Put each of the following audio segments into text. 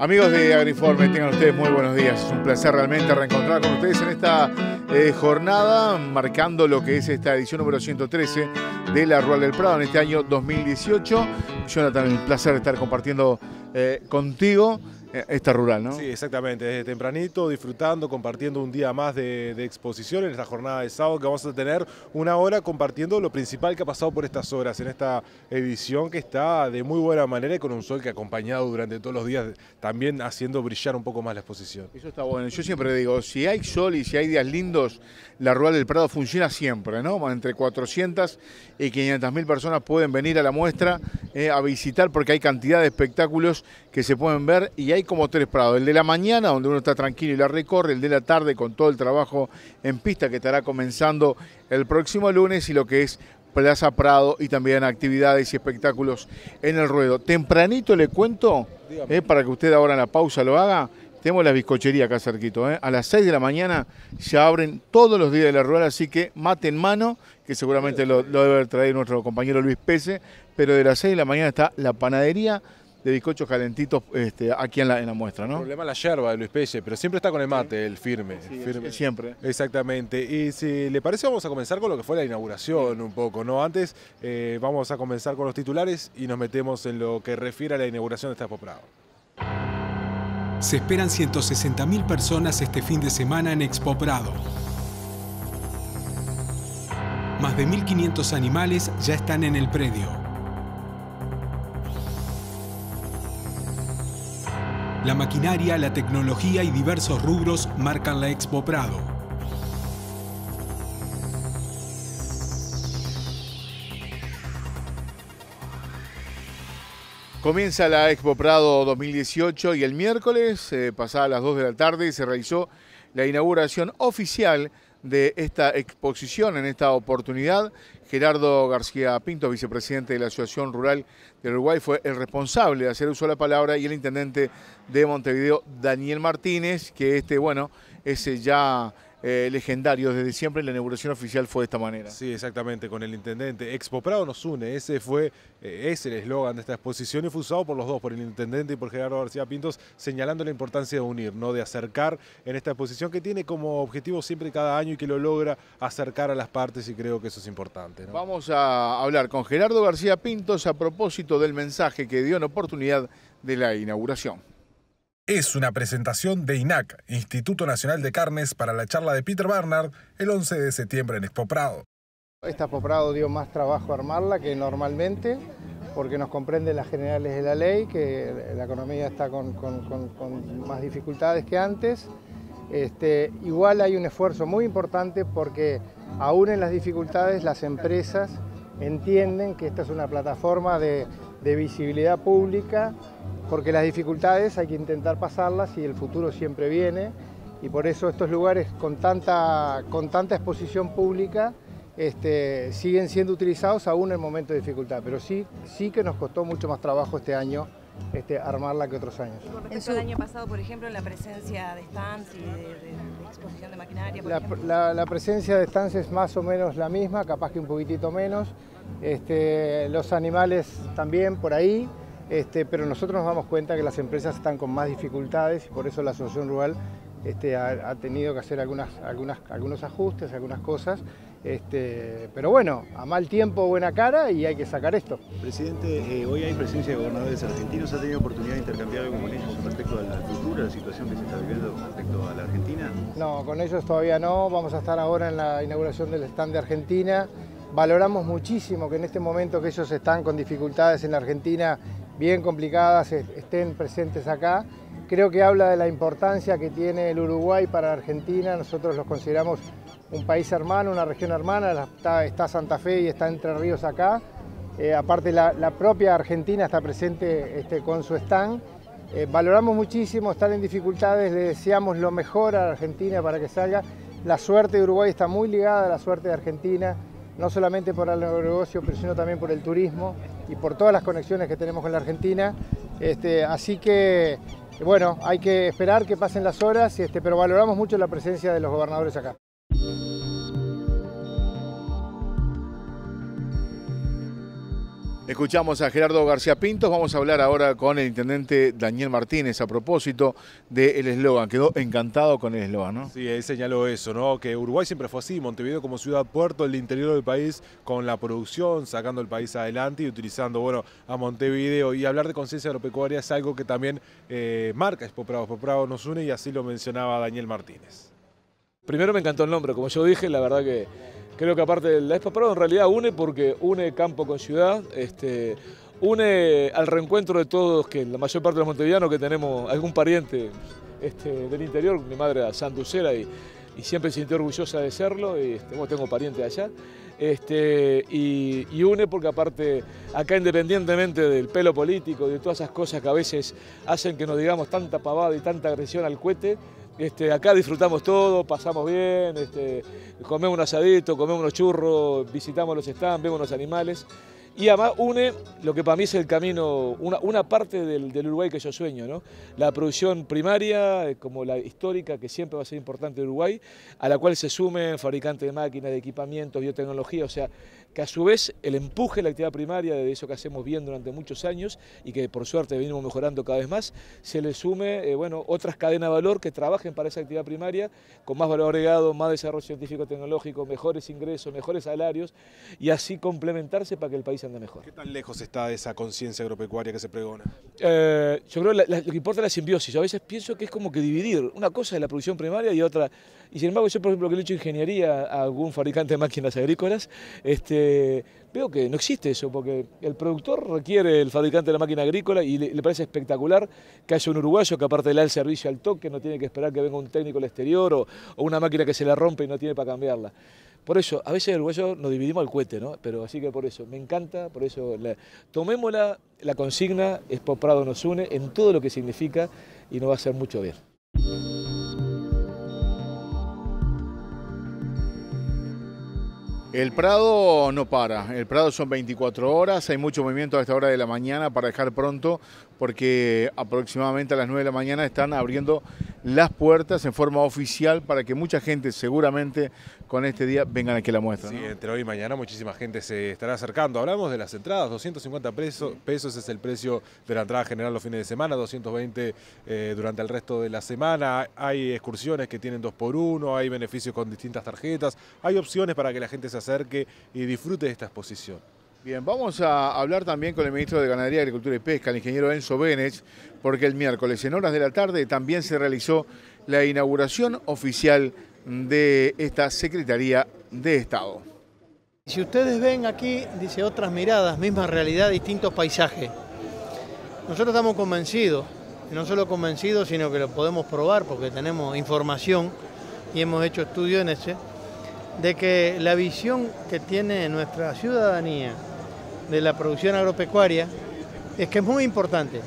Amigos de Agriforme, tengan ustedes muy buenos días. Es un placer realmente reencontrar con ustedes en esta jornada, marcando lo que es esta edición número 113 de la Rural del Prado en este año 2018. Jonathan, un placer estar compartiendo contigo esta rural, ¿no? Sí, exactamente, desde tempranito, disfrutando, compartiendo un día más de exposición en esta jornada de sábado, que vamos a tener una hora compartiendo lo principal que ha pasado por estas horas en esta edición, que está de muy buena manera y con un sol que ha acompañado durante todos los días, también haciendo brillar un poco más la exposición. Eso está bueno. Yo siempre digo, si hay sol y si hay días lindos, la Rural del Prado funciona siempre, ¿no? Entre 400 y 500.000 personas pueden venir a la muestra a visitar, porque hay cantidad de espectáculos que se pueden ver, y hay como tres prados: el de la mañana, donde uno está tranquilo y la recorre; el de la tarde, con todo el trabajo en pista que estará comenzando el próximo lunes; y lo que es Plaza Prado, y también actividades y espectáculos en el ruedo. Tempranito le cuento, para que usted ahora en la pausa lo haga, tenemos la bizcochería acá cerquito. A las 6 de la mañana ya abren todos los días de la rural, así que mate en mano, que seguramente lo debe traer nuestro compañero Luis Pese, pero de las 6 de la mañana está la panadería de bizcochos calentitos aquí en la muestra, ¿no? El problema es la yerba de Luis Pelle, pero siempre está con el mate, el firme. Sí, firme. Siempre. Exactamente. Y si le parece, vamos a comenzar con lo que fue la inauguración un poco, ¿no? Antes vamos a comenzar con los titulares y nos metemos en lo que refiere a la inauguración de esta Expo Prado. Se esperan 160.000 personas este fin de semana en Expo Prado. Más de 1.500 animales ya están en el predio. La maquinaria, la tecnología y diversos rubros marcan la Expo Prado. Comienza la Expo Prado 2018 y el miércoles, pasadas las 2 de la tarde, se realizó la inauguración oficial de esta exposición. En esta oportunidad, Gerardo García Pinto, vicepresidente de la Asociación Rural del Uruguay, fue el responsable de hacer uso de la palabra, y el intendente de Montevideo, Daniel Martínez, que es ya legendario desde siempre. La inauguración oficial fue de esta manera. Sí, exactamente, con el intendente. Expo Prado nos une, ese es el eslogan de esta exposición, y fue usado por los dos, por el intendente y por Gerardo García Pintos, señalando la importancia de unir, ¿no? De acercar en esta exposición, que tiene como objetivo siempre cada año y que lo logra acercar a las partes, y creo que eso es importante, ¿no? Vamos a hablar con Gerardo García Pintos a propósito del mensaje que dio en oportunidad de la inauguración. Es una presentación de INAC, Instituto Nacional de Carnes, para la charla de Peter Barnard el 11 de septiembre en Expo Prado. Esta Expo Prado dio más trabajo armarla que normalmente, porque nos comprende las generales de la ley, que la economía está con más dificultades que antes. Igual hay un esfuerzo muy importante, porque aún en las dificultades las empresas entienden que esta es una plataforma de visibilidad pública, porque las dificultades hay que intentar pasarlas y el futuro siempre viene, y por eso estos lugares con tanta exposición pública siguen siendo utilizados aún en momentos de dificultad, pero sí que nos costó mucho más trabajo este año armarla que otros años. Con respecto al año pasado, por ejemplo, en la presencia de stands y de exposición de maquinaria, la presencia de stands es más o menos la misma, capaz que un poquitito menos. Los animales también por ahí, pero nosotros nos damos cuenta que las empresas están con más dificultades, y por eso la Asociación Rural ha tenido que hacer algunos ajustes, algunas cosas, pero bueno, a mal tiempo buena cara, y hay que sacar esto. Presidente, hoy hay presencia de gobernadores argentinos. ¿Ha tenido oportunidad de intercambiar algo con ellos respecto a la cultura, a la situación que se está viviendo respecto a la Argentina? No, con ellos todavía no. Vamos a estar ahora en la inauguración del stand de Argentina. Valoramos muchísimo que en este momento que ellos están con dificultades en la Argentina bien complicadas, estén presentes acá. Creo que habla de la importancia que tiene el Uruguay para la Argentina. Nosotros los consideramos un país hermano, una región hermana. Está Santa Fe y está Entre Ríos acá. Aparte la propia Argentina está presente con su stand. Valoramos muchísimo, están en dificultades, le deseamos lo mejor a la Argentina para que salga. La suerte de Uruguay está muy ligada a la suerte de Argentina, no solamente por el negocio, pero sino también por el turismo y por todas las conexiones que tenemos con la Argentina. Así que, bueno, hay que esperar que pasen las horas, pero valoramos mucho la presencia de los gobernadores acá. Escuchamos a Gerardo García Pintos, vamos a hablar ahora con el intendente Daniel Martínez a propósito del eslogan. Quedó encantado con el eslogan, ¿no? Sí, él señaló eso, ¿no? Que Uruguay siempre fue así, Montevideo como ciudad puerto, el interior del país con la producción, sacando el país adelante y utilizando, bueno, a Montevideo. Y hablar de conciencia agropecuaria es algo que también marca Expo Prado. Expo Prado nos une y así lo mencionaba Daniel Martínez. Primero me encantó el nombre, como yo dije, la verdad que creo que aparte de la Expo Prado en realidad une porque une campo con ciudad, une al reencuentro de todos, que la mayor parte de los montevideanos que tenemos algún pariente del interior, mi madre es santucera y siempre se sintió orgullosa de serlo, y bueno, tengo parientes allá, y une porque aparte acá independientemente del pelo político, de todas esas cosas que a veces hacen que nos digamos tanta pavada y tanta agresión al cohete, acá disfrutamos todo, pasamos bien, comemos un asadito, comemos unos churros, visitamos los stands, vemos los animales. Y además une lo que para mí es el camino, una parte del Uruguay que yo sueño, ¿no? La producción primaria, como la histórica, que siempre va a ser importante en Uruguay, a la cual se sumen fabricantes de máquinas, de equipamientos, biotecnología, o sea, que a su vez el empuje de la actividad primaria, de eso que hacemos bien durante muchos años y que por suerte venimos mejorando cada vez más, se le sume bueno, otras cadenas de valor que trabajen para esa actividad primaria con más valor agregado, más desarrollo científico-tecnológico, mejores ingresos, mejores salarios y así complementarse para que el país ande mejor. ¿Qué tan lejos está de esa conciencia agropecuaria que se pregona? Yo creo que lo que importa es la simbiosis. Yo a veces pienso que es como que dividir. Una cosa es la producción primaria y otra. Y sin embargo, yo por ejemplo que le he hecho ingeniería a algún fabricante de máquinas agrícolas, veo que no existe eso, porque el productor requiere el fabricante de la máquina agrícola y le parece espectacular que haya un uruguayo que aparte le da el servicio al toque, no tiene que esperar que venga un técnico del exterior o una máquina que se le rompe y no tiene para cambiarla. Por eso, a veces el uruguayo nos dividimos al cohete, ¿no? Pero así que por eso, me encanta, por eso tomemos la consigna, Expo Prado nos une en todo lo que significa y nos va a hacer mucho bien. El Prado no para, el Prado son 24 horas, hay mucho movimiento a esta hora de la mañana para dejar pronto porque aproximadamente a las 9 de la mañana están abriendo las puertas en forma oficial para que mucha gente seguramente con este día vengan aquí a la muestra. Sí, ¿no? Entre hoy y mañana muchísima gente se estará acercando. Hablamos de las entradas, 250 pesos es el precio de la entrada general los fines de semana, 220 durante el resto de la semana. Hay excursiones que tienen 2x1, hay beneficios con distintas tarjetas, hay opciones para que la gente se acerque y disfrute de esta exposición. Bien, vamos a hablar también con el ministro de Ganadería, Agricultura y Pesca, el ingeniero Enzo Benech, porque el miércoles en horas de la tarde también se realizó la inauguración oficial de esta Secretaría de Estado. Si ustedes ven aquí, dice otras miradas, misma realidad, distintos paisajes. Nosotros estamos convencidos, y no solo convencidos, sino que lo podemos probar porque tenemos información y hemos hecho estudios en ese, de que la visión que tiene nuestra ciudadanía de la producción agropecuaria es que es muy importante,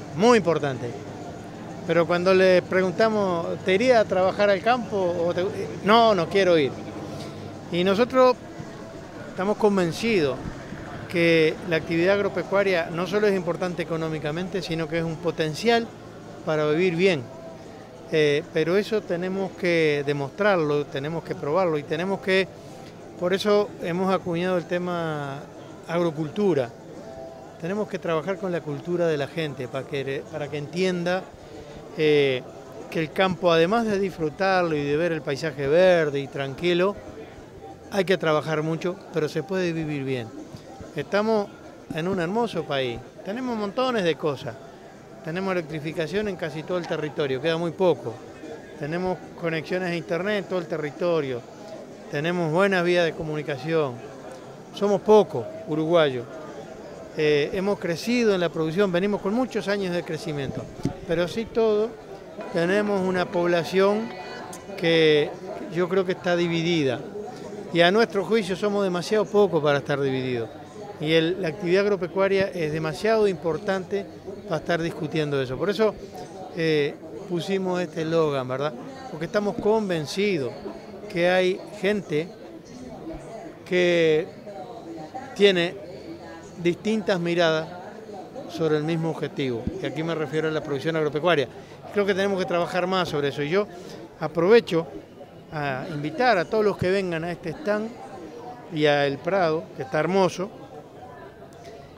pero cuando le preguntamos, ¿te iría a trabajar al campo? No quiero ir. Y nosotros estamos convencidos que la actividad agropecuaria no solo es importante económicamente, sino que es un potencial para vivir bien. Pero eso tenemos que demostrarlo, tenemos que probarlo y tenemos que, por eso hemos acuñado el tema agrocultura. Tenemos que trabajar con la cultura de la gente para que entienda que el campo, además de disfrutarlo y de ver el paisaje verde y tranquilo, hay que trabajar mucho, pero se puede vivir bien. Estamos en un hermoso país, tenemos montones de cosas. Tenemos electrificación en casi todo el territorio, queda muy poco. Tenemos conexiones a internet en todo el territorio. Tenemos buenas vías de comunicación. Somos pocos uruguayos. Hemos crecido en la producción, venimos con muchos años de crecimiento. Pero sí todo, tenemos una población que yo creo que está dividida. Y a nuestro juicio somos demasiado pocos para estar divididos. Y la actividad agropecuaria es demasiado importante para estar discutiendo eso. Por eso pusimos este eslogan, ¿verdad? Porque estamos convencidos que hay gente que tiene distintas miradas sobre el mismo objetivo. Y aquí me refiero a la producción agropecuaria. Creo que tenemos que trabajar más sobre eso. Y yo aprovecho a invitar a todos los que vengan a este stand y a El Prado, que está hermoso,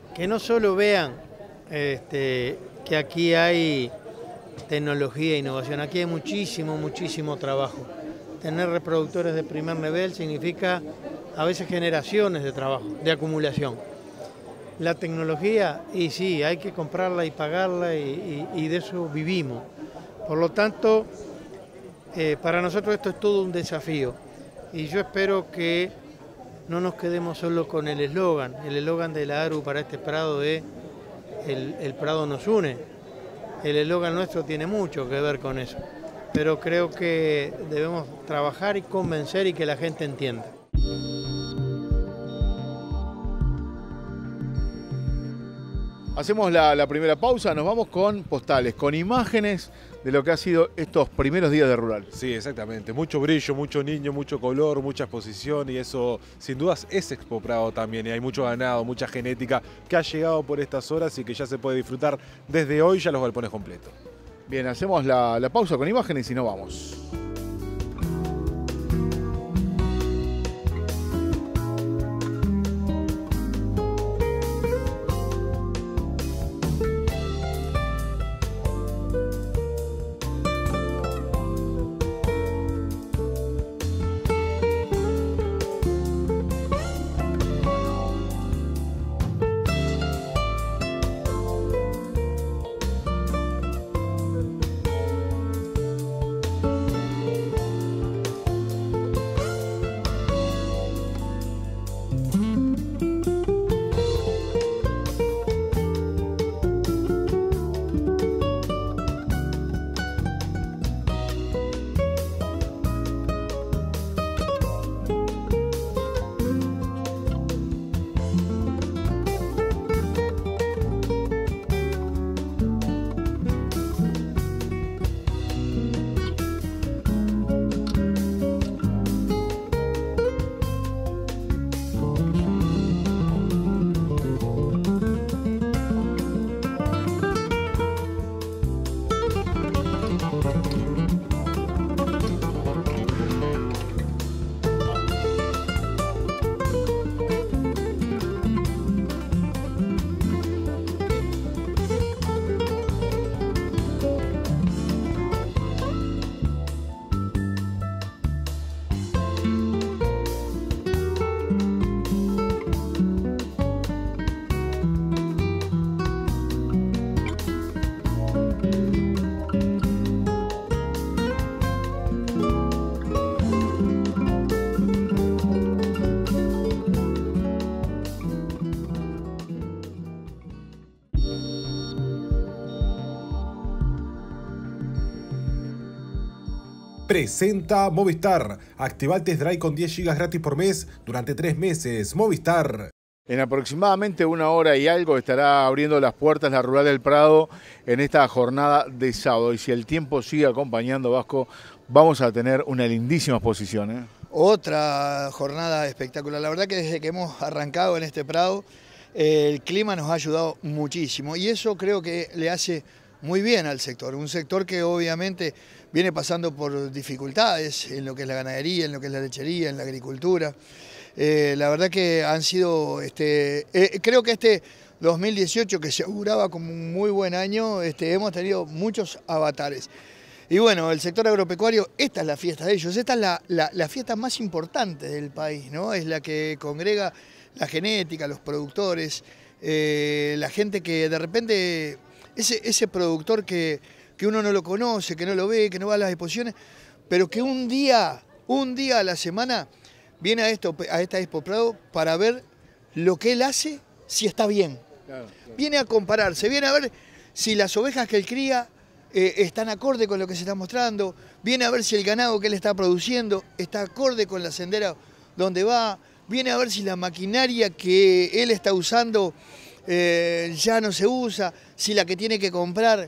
que no solo vean que aquí hay tecnología e innovación, aquí hay muchísimo trabajo. Tener reproductores de primer nivel significa a veces generaciones de trabajo, de acumulación. La tecnología, y sí, hay que comprarla y pagarla y de eso vivimos. Por lo tanto, para nosotros esto es todo un desafío y yo espero que no nos quedemos solo con el eslogan de la ARU para este Prado es el Prado nos une. El eslogan nuestro tiene mucho que ver con eso, pero creo que debemos trabajar y convencer y que la gente entienda. Hacemos la primera pausa, nos vamos con postales, con imágenes de lo que ha sido estos primeros días de Rural. Sí, exactamente. Mucho brillo, mucho niño, mucho color, mucha exposición y eso sin dudas es Expo Prado también. Y hay mucho ganado, mucha genética que ha llegado por estas horas y que ya se puede disfrutar desde hoy ya los galpones completos. Bien, hacemos la pausa con imágenes y nos vamos. Presenta Movistar. Activa el test drive con 10 GB gratis por mes durante 3 meses. Movistar. En aproximadamente 1 hora y algo estará abriendo las puertas la Rural del Prado en esta jornada de sábado. Y si el tiempo sigue acompañando, Vasco, vamos a tener una lindísima exposición, ¿eh? Otra jornada espectacular. La verdad que desde que hemos arrancado en este Prado, el clima nos ha ayudado muchísimo. Y eso creo que le hace muy bien al sector. Un sector que obviamente viene pasando por dificultades en lo que es la ganadería, en lo que es la lechería, en la agricultura. La verdad que han sido, creo que este 2018 que se auguraba como un muy buen año, hemos tenido muchos avatares. Y bueno, el sector agropecuario, esta es la fiesta de ellos, esta es la fiesta más importante del país, ¿no? Es la que congrega la genética, los productores, la gente que de repente, ese productor que uno no lo conoce, que no lo ve, que no va a las exposiciones, pero que un día a la semana viene a esta Expo Prado para ver lo que él hace, si está bien. Claro. Viene a compararse, viene a ver si las ovejas que él cría están acorde con lo que se está mostrando, viene a ver si el ganado que él está produciendo está acorde con la sendera donde va, viene a ver si la maquinaria que él está usando ya no se usa, si la que tiene que comprar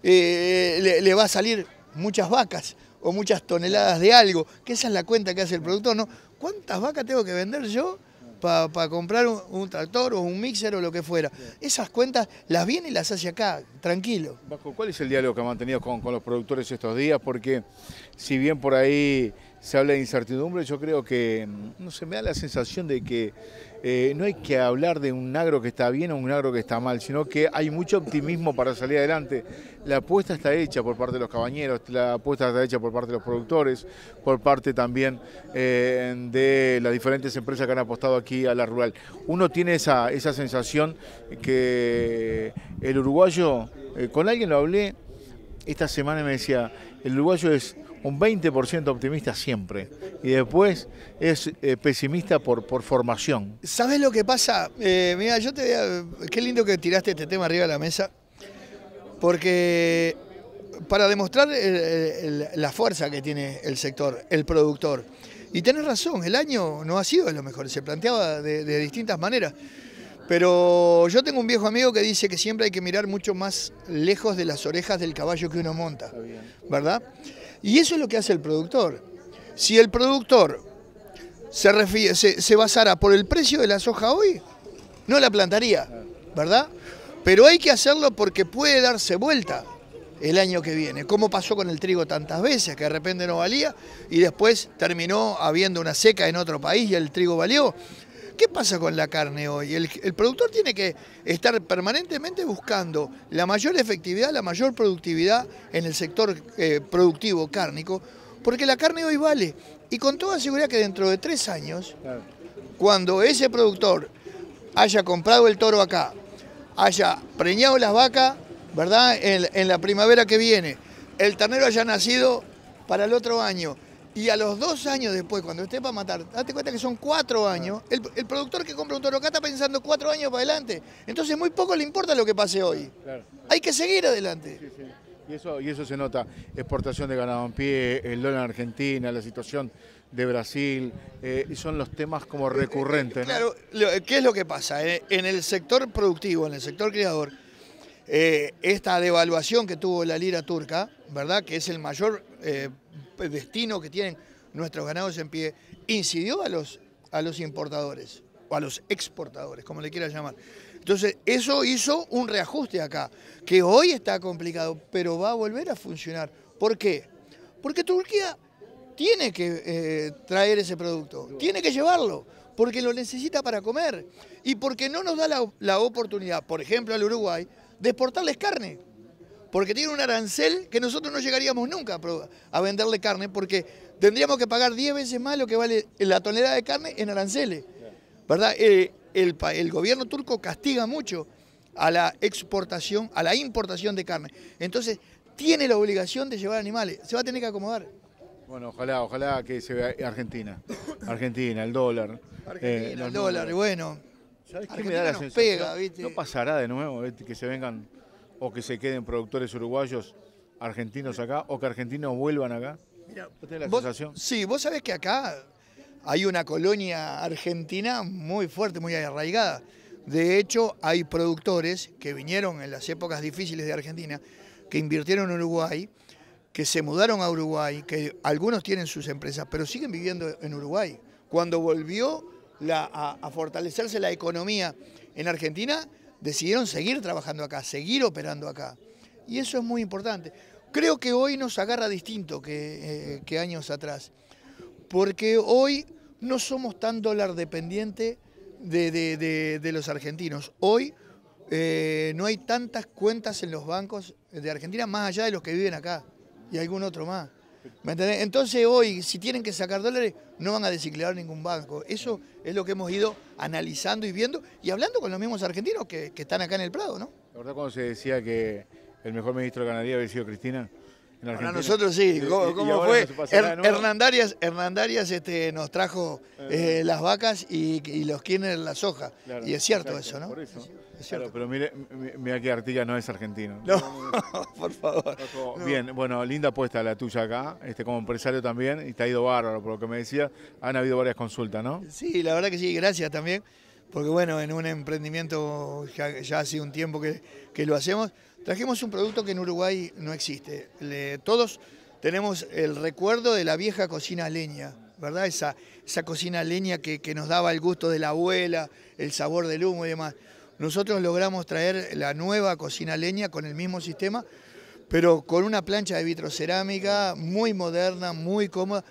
le va a salir muchas vacas o muchas toneladas de algo, que esa es la cuenta que hace el productor, ¿no? ¿Cuántas vacas tengo que vender yo para comprar un tractor o un mixer o lo que fuera? Esas cuentas las viene y las hace acá, tranquilo. Vasco, ¿cuál es el diálogo que ha mantenido con los productores estos días? Porque si bien por ahí se habla de incertidumbre, yo creo que, no sé, me da la sensación de que no hay que hablar de un agro que está bien o un agro que está mal, sino que hay mucho optimismo para salir adelante. La apuesta está hecha por parte de los cabañeros, la apuesta está hecha por parte de los productores, por parte también de las diferentes empresas que han apostado aquí a la rural. Uno tiene esa sensación que el uruguayo, con alguien lo hablé esta semana y me decía, el uruguayo es un 20% optimista siempre y después es pesimista por formación. ¿Sabes lo que pasa? Mira, qué lindo que tiraste este tema arriba de la mesa, porque para demostrar la fuerza que tiene el sector, el productor, y tenés razón, el año no ha sido de lo mejor, se planteaba de distintas maneras, pero yo tengo un viejo amigo que dice que siempre hay que mirar mucho más lejos de las orejas del caballo que uno monta, ¿verdad? Y eso es lo que hace el productor. Si el productor se basara por el precio de la soja hoy, no la plantaría, ¿verdad? Pero hay que hacerlo porque puede darse vuelta el año que viene, como pasó con el trigo tantas veces, que de repente no valía y después terminó habiendo una seca en otro país y el trigo valió. ¿Qué pasa con la carne hoy? El productor tiene que estar permanentemente buscando la mayor efectividad, la mayor productividad en el sector productivo cárnico, porque la carne hoy vale. Y con toda seguridad que dentro de 3 años, cuando ese productor haya comprado el toro acá, haya preñado las vacas, ¿verdad? En la primavera que viene, el ternero haya nacido para el otro año, y a los 2 años después, cuando esté para matar, date cuenta que son 4 años, el productor que compra un toro acá está pensando 4 años para adelante. Entonces muy poco le importa lo que pase hoy. Claro. Hay que seguir adelante. Sí, sí. Y eso se nota, exportación de ganado en pie, el dólar en Argentina, la situación de Brasil, son los temas como recurrentes, ¿no? Claro, ¿qué es lo que pasa? En el sector productivo, en el sector criador, esta devaluación que tuvo la lira turca, ¿verdad? Que es el mayor destino que tienen nuestros ganados en pie, incidió a los importadores, o a los exportadores, como le quieras llamar. Entonces, eso hizo un reajuste acá, que hoy está complicado, pero va a volver a funcionar. ¿Por qué? Porque Turquía tiene que traer ese producto, tiene que llevarlo, porque lo necesita para comer, y porque no nos da la oportunidad, por ejemplo, al Uruguay, de exportarles carne, porque tiene un arancel que nosotros no llegaríamos nunca a venderle carne, porque tendríamos que pagar 10 veces más lo que vale la tonelada de carne en aranceles, ¿verdad? El gobierno turco castiga mucho a la exportación, a la importación de carne. Entonces, tiene la obligación de llevar animales. Se va a tener que acomodar. Bueno, ojalá que se vea Argentina. Argentina, el dólar. Argentina, el dólar, y bueno. ¿Sabes qué me da la sensación? Pega, ¿viste? ¿No pasará de nuevo que se vengan o que se queden productores uruguayos argentinos acá o que argentinos vuelvan acá? Mirá, ¿Vos tenés la sensación? Sí, vos sabés que acá hay una colonia argentina muy fuerte, muy arraigada. De hecho, hay productores que vinieron en las épocas difíciles de Argentina, que invirtieron en Uruguay, que se mudaron a Uruguay, que algunos tienen sus empresas, pero siguen viviendo en Uruguay. Cuando volvió a fortalecerse la economía en Argentina, decidieron seguir trabajando acá, seguir operando acá. Y eso es muy importante. Creo que hoy nos agarra distinto que años atrás, porque hoy no somos tan dólar dependiente de los argentinos. Hoy no hay tantas cuentas en los bancos de Argentina más allá de los que viven acá y algún otro más. ¿Me entendés? Entonces hoy, si tienen que sacar dólares, no van a desequilibrar ningún banco. Eso es lo que hemos ido analizando y viendo y hablando con los mismos argentinos que están acá en el Prado, ¿no? ¿La verdad cuando se decía que el mejor ministro de Ganadería había sido Cristina? Para nosotros sí, ¿cómo fue? Hernandarias nos trajo las vacas y los Kirchner la soja. Claro, y es cierto eso, ¿no? Por eso. Es cierto. Claro, pero mira que Artigas no es argentino. No, por favor. Bien, bueno, linda apuesta la tuya acá, como empresario también, y te ha ido bárbaro, por lo que me decía. Han habido varias consultas, ¿no? Sí, la verdad que sí, gracias también, porque bueno, en un emprendimiento ya hace un tiempo que lo hacemos. Trajimos un producto que en Uruguay no existe. Todos tenemos el recuerdo de la vieja cocina a leña, ¿verdad? Esa cocina a leña que nos daba el gusto de la abuela, el sabor del humo y demás. Nosotros logramos traer la nueva cocina a leña con el mismo sistema, pero con una plancha de vitrocerámica muy moderna, muy cómoda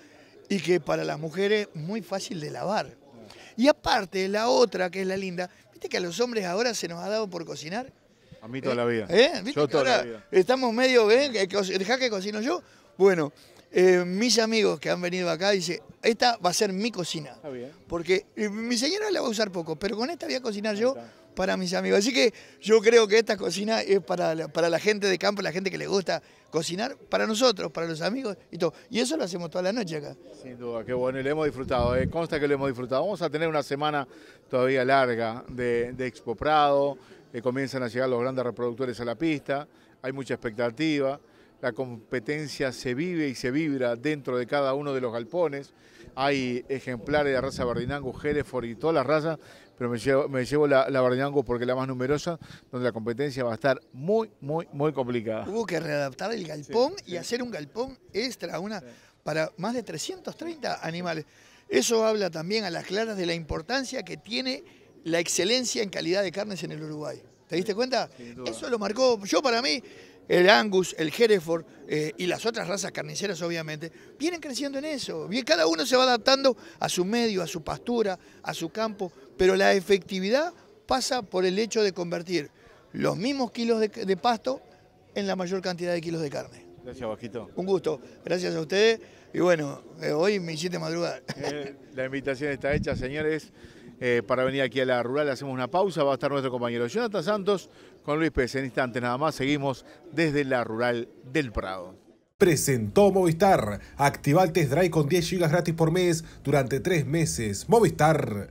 y que para las mujeres es muy fácil de lavar. Y aparte, la otra, que es la linda, ¿viste que a los hombres ahora se nos ha dado por cocinar? A mí toda la vida. ¿Viste Yo que toda la ahora vida. estamos medio, dejá que cocino yo? Bueno, mis amigos que han venido acá dicen, esta va a ser mi cocina. Está bien. Porque mi señora la va a usar poco, pero con esta voy a cocinar yo para mis amigos. Así que yo creo que esta cocina es para la gente de campo, la gente que le gusta cocinar, para nosotros, para los amigos y todo. Y eso lo hacemos toda la noche acá. Sin duda, qué bueno, y lo hemos disfrutado, consta que lo hemos disfrutado. Vamos a tener una semana todavía larga de Expo Prado, comienzan a llegar los grandes reproductores a la pista, hay mucha expectativa, la competencia se vive y se vibra dentro de cada uno de los galpones, hay ejemplares de raza Bardinangus, Hereford y todas las razas, pero me llevo la Bardinangus porque es la más numerosa, donde la competencia va a estar muy complicada. Hubo que readaptar el galpón y hacer un galpón extra, para más de 330 animales. Eso habla también a las claras de la importancia que tiene la excelencia en calidad de carnes en el Uruguay. ¿Te diste cuenta? Eso lo marcó, para mí, el Angus, el Hereford y las otras razas carniceras, obviamente, vienen creciendo en eso. Cada uno se va adaptando a su medio, a su pastura, a su campo, pero la efectividad pasa por el hecho de convertir los mismos kilos de pasto en la mayor cantidad de kilos de carne. Gracias, Bajito. Un gusto, gracias a ustedes. Y bueno, hoy me hiciste madrugar. La invitación está hecha, señores, para venir aquí a la rural. Hacemos una pausa, va a estar nuestro compañero Jonathan Santos con Luis Pérez. En instantes nada más, seguimos desde la rural del Prado. Presentó Movistar. Activa el test drive con 10 GB gratis por mes durante 3 meses. Movistar.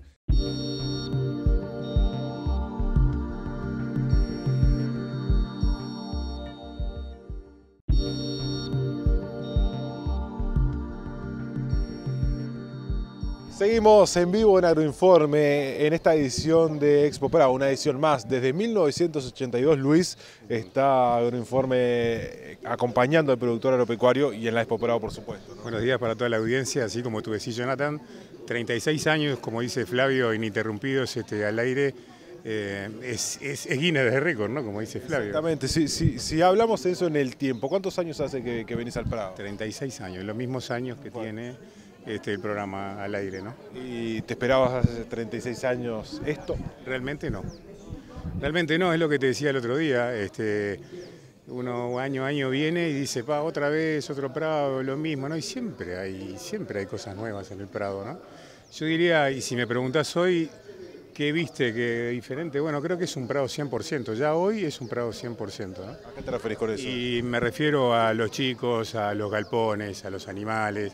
Seguimos en vivo en Agroinforme en esta edición de Expo Prado, una edición más. Desde 1982, Luis, está Agroinforme acompañando al productor agropecuario y en la Expo Prado, por supuesto, ¿no? Buenos días para toda la audiencia, así como tú decís, Jonathan. 36 años, como dice Flavio, ininterrumpidos al aire. Es Guinness de récord, ¿no? Como dice Flavio. Exactamente. Si hablamos de eso en el tiempo, ¿cuántos años hace que venís al Prado? 36 años, los mismos años que tiene el programa al aire, ¿no? ¿Y te esperabas hace 36 años esto? Realmente no. Realmente no, es lo que te decía el otro día. Uno año a año viene y dice, otra vez, otro Prado, lo mismo, ¿no? Y siempre hay cosas nuevas en el Prado, ¿no? Yo diría, y si me preguntás hoy, ¿qué viste? ¿Qué diferente? Bueno, creo que es un Prado 100%. Ya hoy es un Prado 100%, ¿no? ¿A qué te referís con eso? Y me refiero a los chicos, a los galpones, a los animales.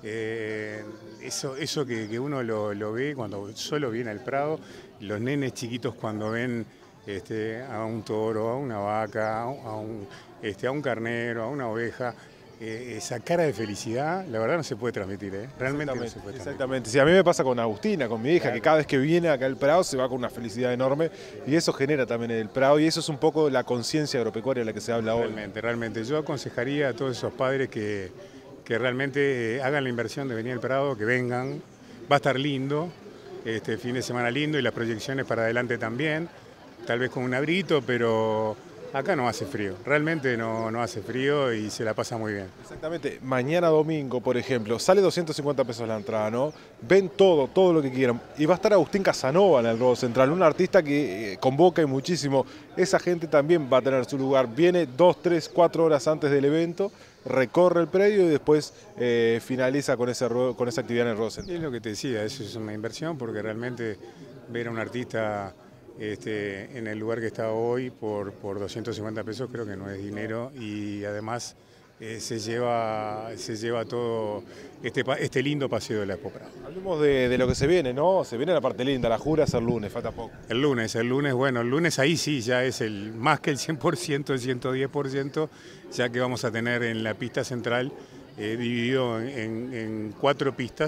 Eso que uno lo ve cuando solo viene al Prado, los nenes chiquitos cuando ven a un toro, a una vaca, a un carnero, a una oveja, esa cara de felicidad, la verdad no se puede transmitir, realmente no se puede transmitir. Exactamente, sí, a mí me pasa con Agustina, con mi hija, claro, que cada vez que viene acá al Prado se va con una felicidad enorme y eso genera también el Prado y eso es un poco la conciencia agropecuaria de la que se habla hoy. Realmente, yo aconsejaría a todos esos padres que realmente hagan la inversión de venir al Prado, que vengan, va a estar lindo, fin de semana lindo y las proyecciones para adelante también, tal vez con un abrito, pero acá no hace frío, realmente no hace frío y se la pasa muy bien. Exactamente, mañana domingo, por ejemplo, sale 250 pesos la entrada, ¿no? Ven todo lo que quieran. Y va a estar Agustín Casanova en el Rodo Central, un artista que convoca y muchísimo. Esa gente también va a tener su lugar. Viene 2, 3, 4 horas antes del evento, recorre el predio y después finaliza con esa actividad en el Rodo Central. Es lo que te decía, eso es una inversión porque realmente ver a un artista en el lugar que está hoy por 250 pesos creo que no es dinero y además se lleva todo este lindo paseo de la Expo Prado. Hablemos de lo que se viene, ¿no? Se viene la parte linda, la jura es el lunes, falta poco. El lunes, bueno, el lunes ahí sí ya es más que el 100%, el 110%, ya que vamos a tener en la pista central dividido en 4 pistas,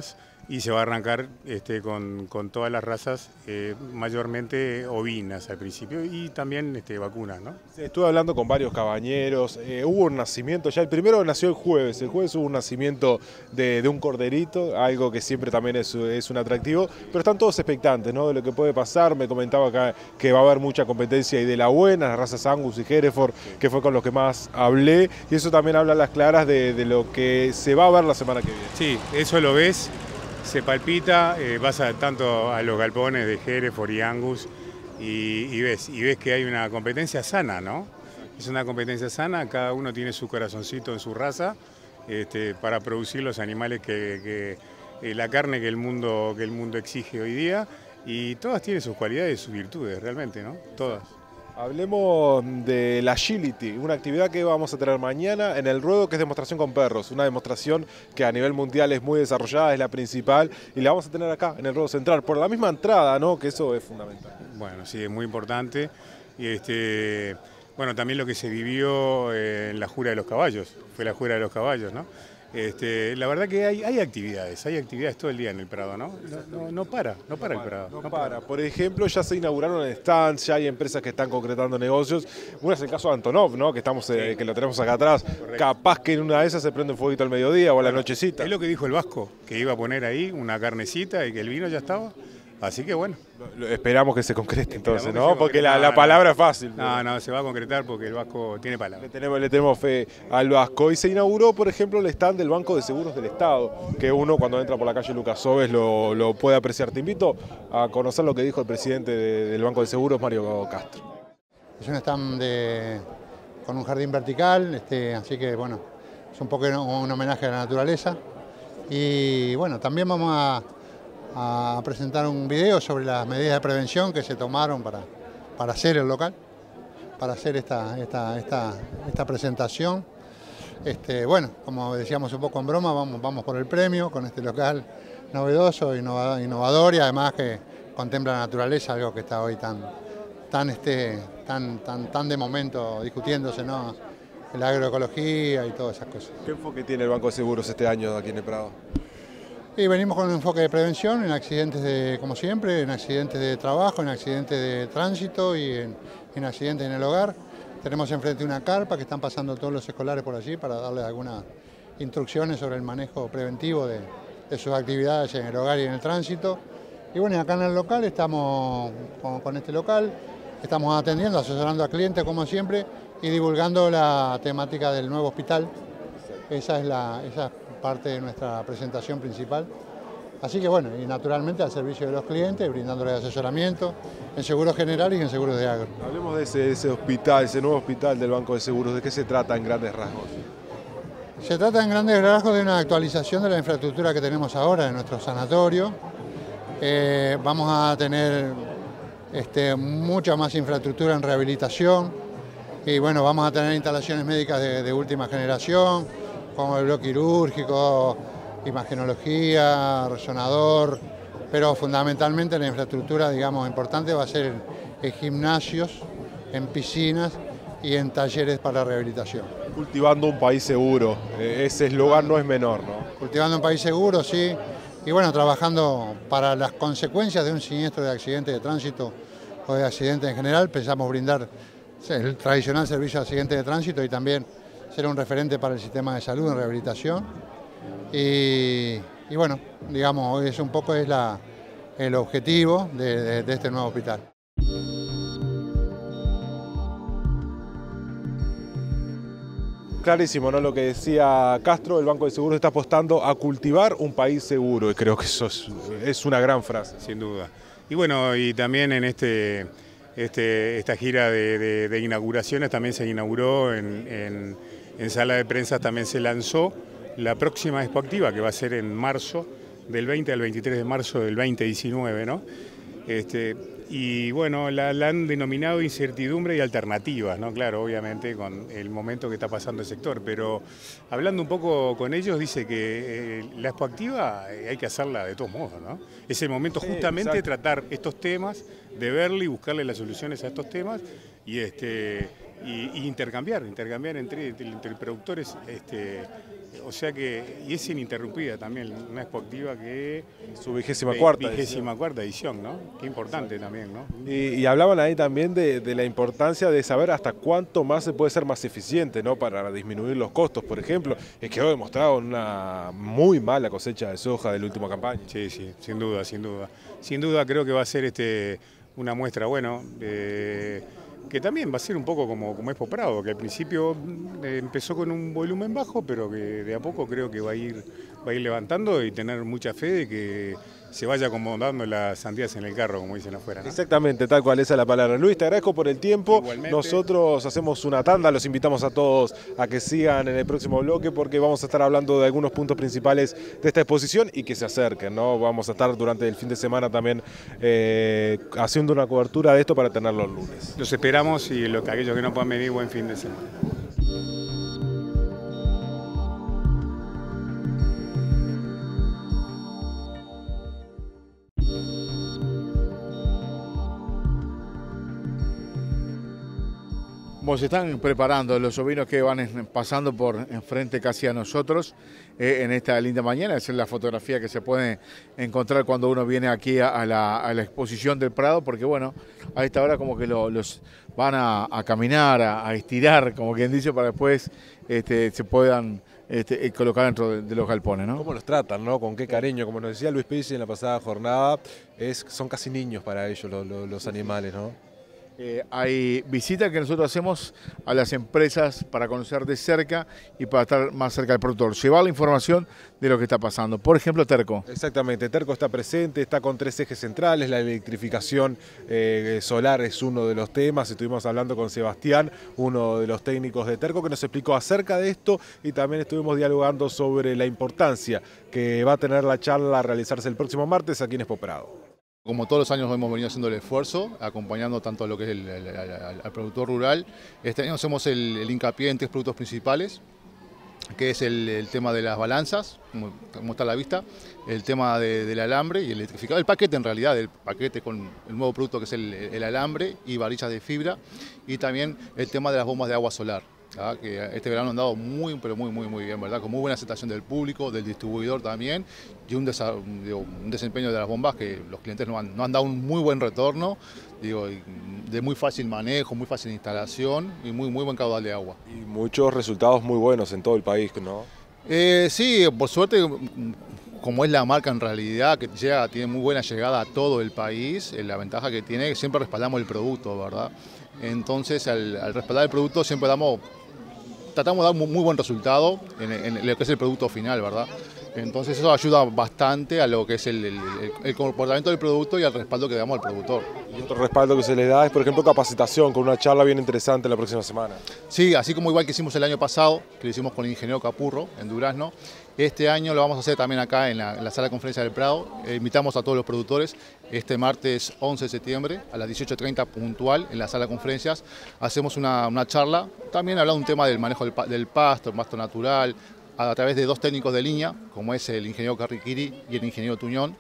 y se va a arrancar con todas las razas, mayormente ovinas al principio y también vacunas, ¿no? Estuve hablando con varios cabañeros, hubo un nacimiento, ya el primero nació el jueves hubo un nacimiento de un corderito, algo que siempre también es un atractivo, pero están todos expectantes, ¿no?, de lo que puede pasar. Me comentaba acá que va a haber mucha competencia y de la buena, las razas Angus y Hereford, que fue con los que más hablé, y eso también habla a las claras de lo que se va a ver la semana que viene. Sí, eso lo ves. Se palpita, vas tanto a los galpones de Hereford y Angus y ves que hay una competencia sana, ¿no? Es una competencia sana, cada uno tiene su corazoncito en su raza para producir los animales la carne que el mundo exige hoy día, y todas tienen sus cualidades y sus virtudes, realmente, ¿no? Todas. Hablemos de la Agility, una actividad que vamos a tener mañana en el ruedo, que es demostración con perros, una demostración que a nivel mundial es muy desarrollada, es la principal, y la vamos a tener acá en el ruedo central, por la misma entrada, ¿no?, que eso es fundamental. Bueno, sí, es muy importante. Y bueno, también lo que se vivió en la Jura de los Caballos, fue la Jura de los Caballos, ¿no? La verdad que hay actividades todo el día en el Prado, ¿no? No para el Prado. No para. Por ejemplo, ya se inauguraron stands, ya hay empresas que están concretando negocios. Uno es el caso de Antonov, ¿no?, que lo tenemos acá atrás. Correcto. Capaz que en una de esas se prende un fueguito al mediodía o a la nochecita. Es lo que dijo el Vasco, que iba a poner ahí una carnecita y que el vino ya estaba. Así que bueno. Esperamos que se concrete entonces, ¿no? Porque la palabra es fácil. No, se va a concretar porque el Vasco tiene palabra. Le tenemos fe al Vasco. Y se inauguró, por ejemplo, el stand del Banco de Seguros del Estado, que uno cuando entra por la calle Lucas Oves lo puede apreciar. Te invito a conocer lo que dijo el presidente del Banco de Seguros, Mario Castro. Es un stand con un jardín vertical, así que bueno, es un poco un homenaje a la naturaleza. Y bueno, también vamos a presentar un video sobre las medidas de prevención que se tomaron para hacer el local, para hacer esta presentación. Bueno, como decíamos un poco en broma, vamos por el premio con este local novedoso, innovador, y además que contempla la naturaleza, algo que está hoy tan de momento discutiéndose, ¿no?, la agroecología y todas esas cosas. ¿Qué enfoque tiene el Banco de Seguros este año aquí en el Prado? Y venimos con un enfoque de prevención en accidentes como siempre, en accidentes de trabajo, en accidentes de tránsito y en accidentes en el hogar. Tenemos enfrente una carpa que están pasando todos los escolares por allí para darles algunas instrucciones sobre el manejo preventivo de sus actividades en el hogar y en el tránsito. Y bueno, acá en el local estamos con este local, estamos atendiendo, asesorando a clientes como siempre y divulgando la temática del nuevo hospital. Esa es parte de nuestra presentación principal. Así que bueno, y naturalmente al servicio de los clientes, brindándoles asesoramiento en seguros generales y en seguros de agro. Hablemos de ese hospital, ese nuevo hospital del Banco de Seguros. ¿De qué se trata en grandes rasgos? Se trata en grandes rasgos de una actualización de la infraestructura que tenemos ahora en nuestro sanatorio. Vamos a tener mucha más infraestructura en rehabilitación y bueno, vamos a tener instalaciones médicas de última generación, como el bloque quirúrgico, imagenología, resonador, pero fundamentalmente la infraestructura, digamos, importante va a ser en gimnasios, en piscinas y en talleres para rehabilitación. Cultivando un país seguro, ese eslogan no es menor, ¿no? Cultivando un país seguro, sí, y bueno, trabajando para las consecuencias de un siniestro de accidente de tránsito o de accidente en general, pensamos brindar el tradicional servicio de accidente de tránsito y también ser un referente para el sistema de salud en rehabilitación. Y bueno, digamos, es un poco el objetivo de este nuevo hospital. Clarísimo, ¿no?, lo que decía Castro, el Banco de Seguros está apostando a cultivar un país seguro, y creo que eso es una gran frase. Sin duda. Y bueno, y también en esta gira de inauguraciones también se inauguró en sala de prensa, también se lanzó la próxima Expo Activa, que va a ser en marzo, del 20 al 23 de marzo del 2019, ¿no? Y bueno, la han denominado incertidumbre y alternativas, ¿no? Claro, obviamente con el momento que está pasando el sector, pero hablando un poco con ellos, dice que la Expo Activa hay que hacerla de todos modos, ¿no? Es el momento justamente de tratar estos temas, de verle y buscarle las soluciones a estos temas y intercambiar entre productores O sea que, y es ininterrumpida también, una Expo Activa que... Su 24ª edición, ¿no? Qué importante también, ¿no? Y hablaban ahí también de la importancia de saber hasta cuánto más se puede ser más eficiente, ¿no? Para disminuir los costos, por ejemplo. Es que quedó demostrado en una muy mala cosecha de soja de la última campaña. Sí, sí, sin duda, sin duda. Sin duda creo que va a ser una muestra, bueno, que también va a ser un poco como Expo Prado, que al principio empezó con un volumen bajo, pero que de a poco creo que va a ir levantando y tener mucha fe de que se vaya acomodando las sandías en el carro, como dicen afuera, ¿no? Exactamente, tal cual, esa es la palabra. Luis, te agradezco por el tiempo. Igualmente. Nosotros hacemos una tanda, los invitamos a todos a que sigan en el próximo bloque porque vamos a estar hablando de algunos puntos principales de esta exposición y que se acerquen, ¿no? Vamos a estar durante el fin de semana también haciendo una cobertura de esto para tenerlo el lunes. Los esperamos y aquellos que no puedan venir, buen fin de semana. Bueno, se están preparando los ovinos que van pasando por enfrente casi a nosotros en esta linda mañana. Esa es la fotografía que se puede encontrar cuando uno viene aquí a la exposición del Prado, porque bueno, a esta hora como que los van a caminar, a estirar, como quien dice, para después se puedan colocar dentro de los galpones, ¿no? ¿Cómo los tratan, no? Con qué cariño, como nos decía Luis Pizzi en la pasada jornada, son casi niños para ellos los animales, ¿no? Hay visitas que nosotros hacemos a las empresas para conocer de cerca y para estar más cerca del productor, llevar la información de lo que está pasando. Por ejemplo, Terco. Exactamente, Terco está presente, está con 3 ejes centrales, la electrificación solar es uno de los temas. Estuvimos hablando con Sebastián, uno de los técnicos de Terco, que nos explicó acerca de esto y también estuvimos dialogando sobre la importancia que va a tener la charla a realizarse el próximo martes aquí en Expo Prado. Como todos los años hemos venido haciendo el esfuerzo, acompañando tanto a lo que es al productor rural. Este año hacemos el hincapié en 3 productos principales, que es el tema de las balanzas, como está a la vista, el tema del alambre y el electrificado, el paquete en realidad, el paquete con el nuevo producto que es el alambre y varillas de fibra, y también el tema de las bombas de agua solar. Que este verano han dado muy bien, ¿verdad? Con muy buena aceptación del público, del distribuidor también, y un desempeño de las bombas que los clientes nos han dado un muy buen retorno, de muy fácil manejo, muy fácil instalación y muy buen caudal de agua. Y muchos resultados muy buenos en todo el país, ¿no? Sí, por suerte, como es la marca en realidad, que tiene muy buena llegada a todo el país, la ventaja que tiene es que siempre respaldamos el producto, ¿verdad? Entonces, al respaldar el producto siempre tratamos de dar un muy buen resultado en lo que es el producto final, ¿verdad? Entonces eso ayuda bastante a lo que es el comportamiento del producto y al respaldo que damos al productor. Y otro respaldo que se le da es, por ejemplo, capacitación, con una charla bien interesante la próxima semana. Sí, así como igual que hicimos el año pasado, que lo hicimos con el ingeniero Capurro en Durazno, este año lo vamos a hacer también acá en la sala de conferencia del Prado. Invitamos a todos los productores este martes 11 de septiembre a las 18:30 puntual en la sala de conferencias. Hacemos una charla, también hablando de un tema del manejo del pasto, el pasto natural, a través de 2 técnicos de línea, como es el ingeniero Carriquiri y el ingeniero Tuñón,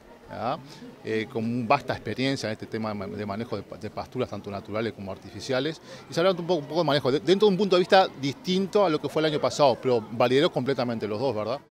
con vasta experiencia en este tema de manejo de pasturas tanto naturales como artificiales, y se habla un poco de manejo dentro de un punto de vista distinto a lo que fue el año pasado, pero validó completamente los dos, ¿verdad?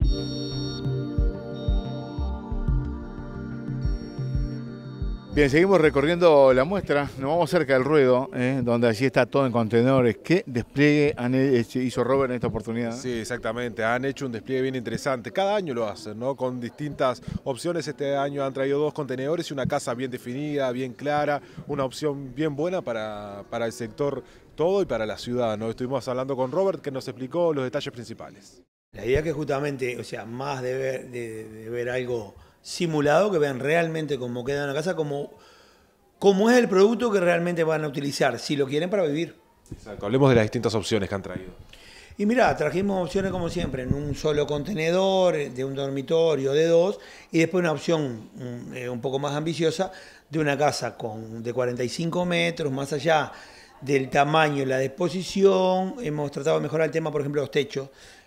Bien, seguimos recorriendo la muestra, nos vamos cerca del ruedo, donde allí está todo en contenedores. ¿Qué despliegue hizo Robert en esta oportunidad? Sí, exactamente, han hecho un despliegue bien interesante. Cada año lo hacen, ¿no? Con distintas opciones. Este año han traído 2 contenedores y una casa bien definida, bien clara, una opción bien buena para el sector todo y para la ciudad, ¿no? Estuvimos hablando con Robert, que nos explicó los detalles principales. La idea es que justamente, más de ver algo simulado, que vean realmente cómo queda en la casa, cómo es el producto que realmente van a utilizar, si lo quieren para vivir. Exacto, hablemos de las distintas opciones que han traído. Y mirá, trajimos opciones como siempre, en un solo contenedor, de un dormitorio de 2, y después una opción un poco más ambiciosa de una casa de 45 metros, más allá del tamaño y la disposición. Hemos tratado de mejorar el tema, por ejemplo, los techos.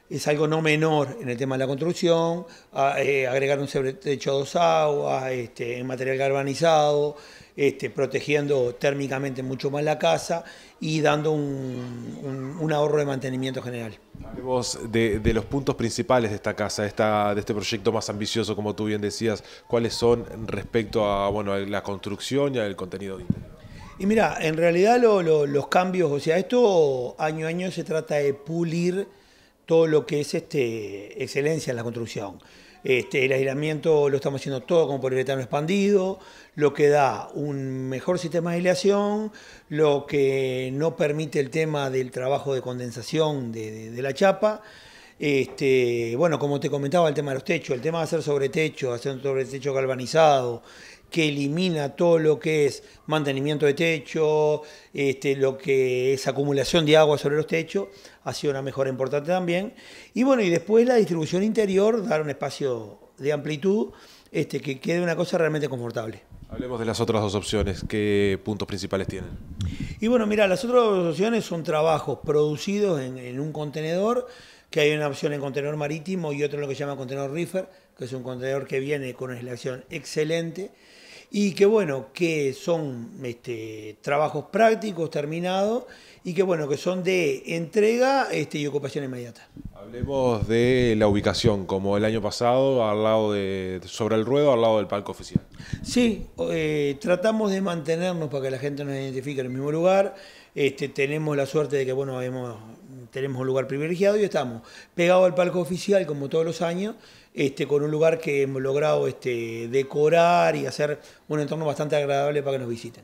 es algo no menor en el tema de la construcción, agregar un sobretecho a 2 aguas, en material galvanizado, protegiendo térmicamente mucho más la casa y dando un ahorro de mantenimiento general. Hablemos de los puntos principales de esta casa, de este proyecto más ambicioso, como tú bien decías. ¿Cuáles son respecto a, bueno, a la construcción y al contenido de interior? Y mira, en realidad los cambios, o sea, esto año a año se trata de pulir todo lo que es excelencia en la construcción. El aislamiento lo estamos haciendo todo con poliuretano expandido, lo que da un mejor sistema de aislación, lo que no permite el tema del trabajo de condensación de la chapa. Bueno, como te comentaba, el tema de los techos, el tema de hacer un sobretecho galvanizado, que elimina todo lo que es mantenimiento de techo, lo que es acumulación de agua sobre los techos, ha sido una mejora importante también. Y bueno, y después la distribución interior, dar un espacio de amplitud, que quede una cosa realmente confortable. Hablemos de las otras dos opciones, ¿qué puntos principales tienen? Y bueno, mira, las otras dos opciones son trabajos producidos en un contenedor, que hay una opción en contenedor marítimo y otro en lo que se llama contenedor reefer, que es un contenedor que viene con una aislación excelente y que bueno, que son trabajos prácticos terminados y que bueno, que son de entrega y ocupación inmediata. Hablemos de la ubicación, como el año pasado, sobre el ruedo, al lado del palco oficial. Sí, tratamos de mantenernos para que la gente nos identifique en el mismo lugar. Tenemos la suerte de que bueno, tenemos un lugar privilegiado y estamos pegados al palco oficial como todos los años, con un lugar que hemos logrado decorar y hacer un entorno bastante agradable para que nos visiten.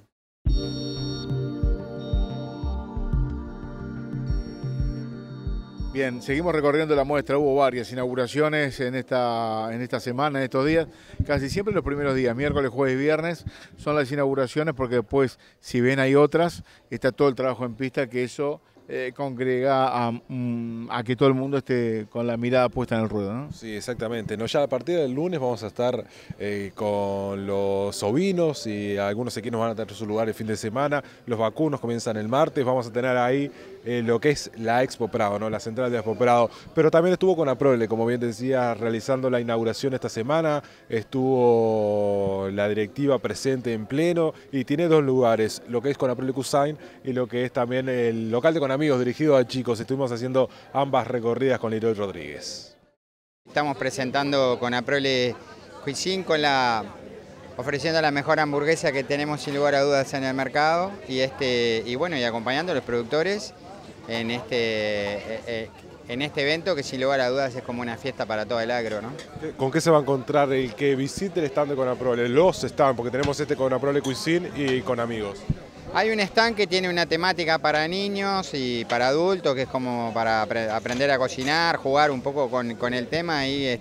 Bien, seguimos recorriendo la muestra. Hubo varias inauguraciones en esta semana, en estos días. Casi siempre los primeros días, miércoles, jueves y viernes, son las inauguraciones porque después, si bien hay otras, está todo el trabajo en pista, que eso congrega a que todo el mundo esté con la mirada puesta en el ruedo, ¿no? Sí, exactamente. Ya a partir del lunes vamos a estar con los ovinos y algunos equinos van a tener su lugar el fin de semana. Los vacunos comienzan el martes. Vamos a tener ahí lo que es la Expo Prado, ¿no? La central de Expo Prado. Pero también estuvo Conaprole, como bien decía, realizando la inauguración esta semana. Estuvo la directiva presente en pleno y tiene dos lugares, lo que es Conaprole Cusain y lo que es también el local de Conamigos dirigido a chicos. Estuvimos haciendo ambas recorridas con Leroy Rodríguez. Estamos presentando Conaprole Cuisine ofreciendo la mejor hamburguesa que tenemos sin lugar a dudas en el mercado y bueno, y acompañando a los productores en este evento que sin lugar a dudas es como una fiesta para todo el agro, ¿no? ¿Con qué se va a encontrar el que visite el stand de Conaprole? Los stands, porque tenemos Conaprole Cuisine y Conamigos. Hay un stand que tiene una temática para niños y para adultos, que es como para aprender a cocinar, jugar un poco con el tema y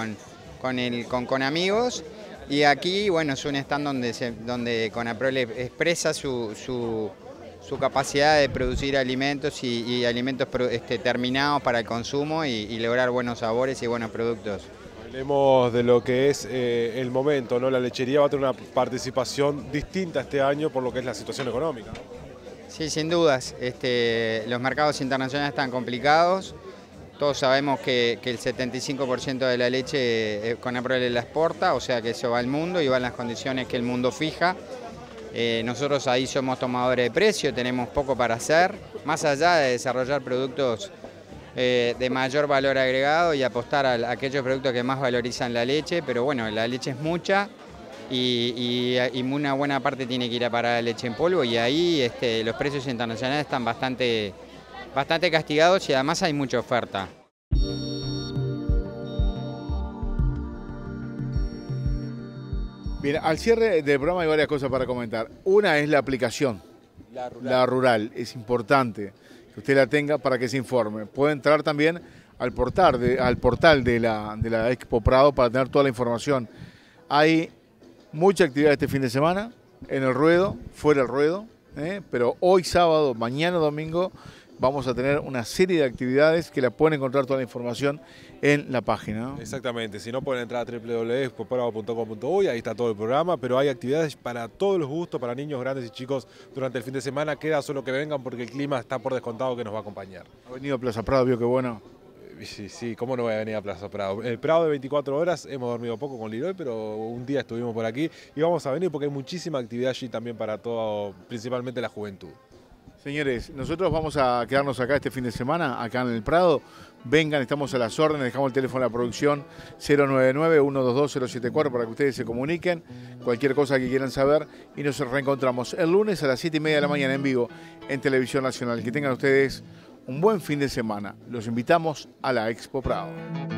con amigos. Y aquí, bueno, es un stand donde Conaprole expresa su capacidad de producir alimentos y alimentos terminados para el consumo y lograr buenos sabores y buenos productos. Hablemos de lo que es el momento, ¿no? La lechería va a tener una participación distinta este año por lo que es la situación económica. Sí, sin dudas. Los mercados internacionales están complicados. Todos sabemos que el 75% de la leche Conaprole la exporta, o sea que eso va al mundo y va en las condiciones que el mundo fija. Nosotros ahí somos tomadores de precio, tenemos poco para hacer, más allá de desarrollar productos de mayor valor agregado y apostar a aquellos productos que más valorizan la leche, pero bueno, la leche es mucha y una buena parte tiene que ir a parar la leche en polvo y ahí los precios internacionales están bastante castigados y además hay mucha oferta. Bien, al cierre del programa hay varias cosas para comentar. Una es la aplicación, la rural. Es importante que usted la tenga para que se informe. Puede entrar también al portal de la Expo Prado para tener toda la información. Hay mucha actividad este fin de semana en el ruedo, fuera del ruedo, pero hoy sábado, mañana domingo vamos a tener una serie de actividades que la pueden encontrar toda la información en la página, ¿no? Exactamente, si no pueden entrar a www.expoprado.com.uy, ahí está todo el programa, pero hay actividades para todos los gustos, para niños, grandes y chicos durante el fin de semana. Queda solo que vengan porque el clima está por descontado que nos va a acompañar. Ha venido a Plaza Prado, vio qué bueno. Sí, ¿cómo no voy a venir a Plaza Prado? El Prado de 24 horas, hemos dormido poco con Leroy, pero un día estuvimos por aquí y vamos a venir porque hay muchísima actividad allí también para todo, principalmente la juventud. Señores, nosotros vamos a quedarnos acá este fin de semana, acá en el Prado. Vengan, estamos a las órdenes, dejamos el teléfono de la producción 099-122-074 para que ustedes se comuniquen, cualquier cosa que quieran saber, y nos reencontramos el lunes a las 7:30 de la mañana en vivo en Televisión Nacional. Que tengan ustedes un buen fin de semana. Los invitamos a la Expo Prado.